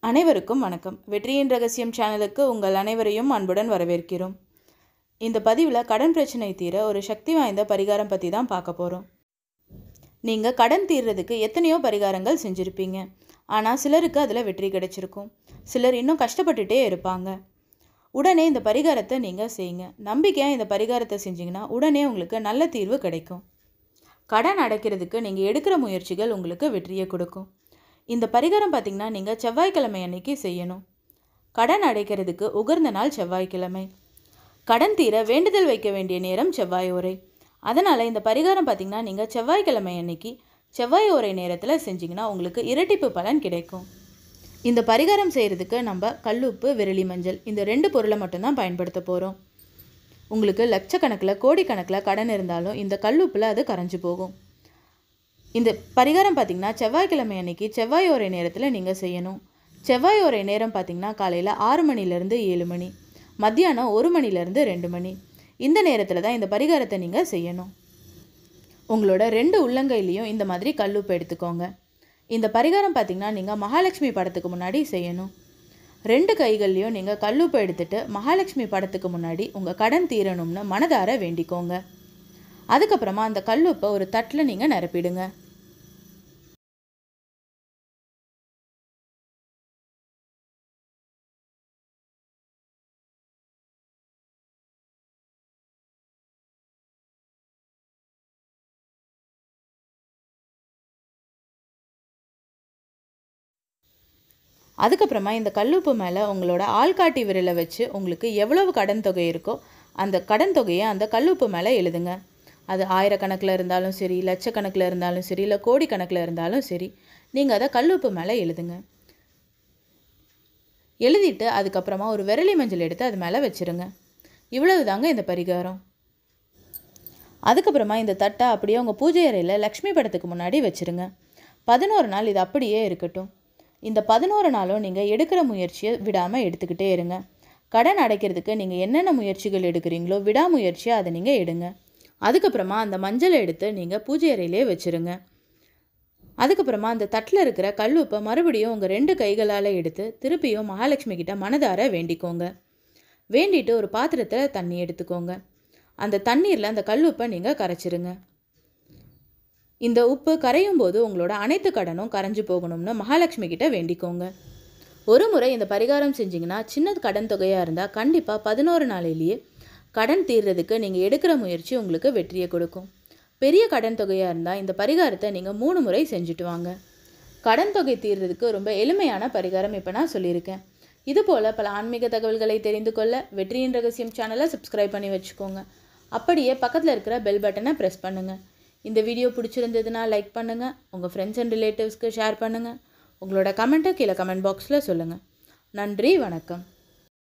அனைவருக்கும் வணக்கம். வெtriyinragasiyam சேனலுக்கு உங்கள் அனைவரையும் அன்புடன் வரவேற்கிறோம். இந்த பதிவில் கடன் பிரச்சனை தீர ஒரு சக்தி வாய்ந்த பரிகாரம் பற்றி தான் பார்க்க போகிறோம். நீங்கள் கடன் தீர்றதுக்கு எத்தனையோ பரிகாரங்கள் செஞ்சுருப்பீங்க. ஆனால் சிலருக்கு அதில் வெற்றி கிடைச்சிருக்கும். சிலர் இன்னும் கஷ்டப்பட்டுட்டே இருப்பாங்க. உடனே இந்த பரிகாரத்தை நீங்கள் செய்யுங்க. நம்பிக்கையாக இந்த பரிகாரத்தை செஞ்சிங்கன்னா உடனே உங்களுக்கு நல்ல தீர்வு கிடைக்கும். கடன் அடைக்கிறதுக்கு நீங்கள் எடுக்கிற முயற்சிகள் உங்களுக்கு வெற்றியை கொடுக்கும். இந்த பரிகாரம் பார்த்திங்கன்னா நீங்கள் செவ்வாய்க்கிழமை அன்னைக்கு செய்யணும். கடன் அடைக்கிறதுக்கு உகர்ந்த நாள் செவ்வாய்க்கிழமை. கடன் தீர வேண்டுதல் வைக்க வேண்டிய நேரம் செவ்வாய் ஓரை. அதனால் இந்த பரிகாரம் பார்த்திங்கன்னா நீங்கள் செவ்வாய்க்கிழமை அன்னைக்கு செவ்வாய் ஓரை நேரத்தில் செஞ்சிங்கன்னா உங்களுக்கு இரட்டிப்பு பலன் கிடைக்கும். இந்த பரிகாரம் செய்கிறதுக்கு நம்ம கல்லுப்பு, விரலி மஞ்சள் இந்த 2 பொருளை மட்டும்தான் பயன்படுத்த போகிறோம். உங்களுக்கு லட்சக்கணக்கில் கோடிக்கணக்கில் கடன் இருந்தாலும் இந்த கல்லுப்பில் அது கரைஞ்சி போகும். இந்த பரிகாரம் பார்த்திங்கன்னா செவ்வாய்க்கிழமை அன்னைக்கு செவ்வாய் ஓரை நேரத்தில் நீங்கள் செய்யணும். செவ்வாய் ஓரை நேரம் பார்த்திங்கன்னா காலையில் 6 மணிலேருந்து 7 மணி, மத்தியானம் 1 மணிலேருந்து 2 மணி. இந்த நேரத்தில் தான் இந்த பரிகாரத்தை நீங்கள் செய்யணும். உங்களோட 2 உள்ளங்கையிலையும் இந்த மாதிரி கல்லுப்பு எடுத்துக்கோங்க. இந்த பரிகாரம் பார்த்திங்கன்னா நீங்கள் மகாலட்சுமி படத்துக்கு முன்னாடி செய்யணும். 2 கைகள்லையும் நீங்கள் கல்லுப்பு எடுத்துகிட்டு மகாலட்சுமி படத்துக்கு முன்னாடி உங்கள் கடன் தீரணும்னு மனதார வேண்டிக்கோங்க. அதுக்கப்புறமா அந்த கல்லுப்பை ஒரு தட்டில் நீங்கள் நிரப்பிடுங்க. அதுக்கப்புறமா இந்த கல்லுப்பு மேலே உங்களோட ஆள்காட்டி விரலை வச்சு உங்களுக்கு எவ்வளவு கடன் தொகை இருக்கோ அந்த கடன் தொகையை அந்த கல்லுப்பு மேலே எழுதுங்க. அது ஆயிரக்கணக்கில் இருந்தாலும் சரி, லட்சக்கணக்கில் இருந்தாலும் சரி, இல்லை கோடிக்கணக்கில் இருந்தாலும் சரி, நீங்கள் அதை கல்லுப்பு மேலே எழுதுங்க. எழுதிட்டு அதுக்கப்புறமா ஒரு விரலி மஞ்சள் எடுத்து அது மேலே வச்சுருங்க. இவ்வளவு தாங்க இந்த பரிகாரம். அதுக்கப்புறமா இந்த தட்டை அப்படியே உங்கள் பூஜை அறையில் லக்ஷ்மி படத்துக்கு முன்னாடி வச்சுருங்க. 11 நாள் இது அப்படியே இருக்கட்டும். இந்த 11 நாளும் நீங்கள் எடுக்கிற முயற்சியை விடாமல் எடுத்துக்கிட்டே இருங்க. கடன் அடைக்கிறதுக்கு நீங்கள் என்னென்ன முயற்சிகள் எடுக்கிறீங்களோ விடாமுயற்சியாக அதை நீங்கள் எடுங்க. அதுக்கப்புறமா அந்த மஞ்சளை எடுத்து நீங்கள் பூஜை அறையிலே வச்சுருங்க. அதுக்கப்புறமா அந்த தட்டில் இருக்கிற கல்லுப்பை மறுபடியும் உங்கள் 2 கைகளால் எடுத்து திருப்பியும் மகாலட்சுமி கிட்ட மனதார வேண்டிக்கோங்க. வேண்டிட்டு ஒரு பாத்திரத்தில் தண்ணி எடுத்துக்கோங்க. அந்த தண்ணீரில் அந்த கல்லுப்பை நீங்கள் கரைச்சிருங்க. இந்த உப்பு கரையும் போது உங்களோட அனைத்து கடனும் கரைஞ்சி போகணும்னு மகாலட்சுமி கிட்ட வேண்டிக்கோங்க. ஒரு முறை இந்த பரிகாரம் செஞ்சிங்கன்னா சின்ன கடன் தொகையாக இருந்தால் கண்டிப்பாக 11 நாளிலேயே கடன் தீர்றதுக்கு நீங்கள் எடுக்கிற முயற்சி உங்களுக்கு வெற்றியை கொடுக்கும். பெரிய கடன் தொகையாக இருந்தால் இந்த பரிகாரத்தை நீங்கள் 3 முறை செஞ்சுட்டு வாங்க. கடன் தொகை தீர்றதுக்கு ரொம்ப எளிமையான பரிகாரம் இப்போ நான் சொல்லியிருக்கேன். இதுபோல் பல ஆன்மீக தகவல்களை தெரிந்து கொள்ள வெற்றியின் ரகசியம் சேனலை சப்ஸ்கிரைப் பண்ணி வச்சுக்கோங்க. அப்படியே பக்கத்தில் இருக்கிற பெல் பட்டனை ப்ரெஸ் பண்ணுங்கள். இந்த வீடியோ பிடிச்சிருந்ததுன்னா லைக் பண்ணுங்கள். உங்கள் ஃப்ரெண்ட்ஸ் அண்ட் ரிலேட்டிவ்ஸ்க்கு ஷேர் பண்ணுங்கள். உங்களோட கமெண்ட்டை கீழே கமெண்ட் பாக்ஸில் சொல்லுங்கள். நன்றி, வணக்கம்.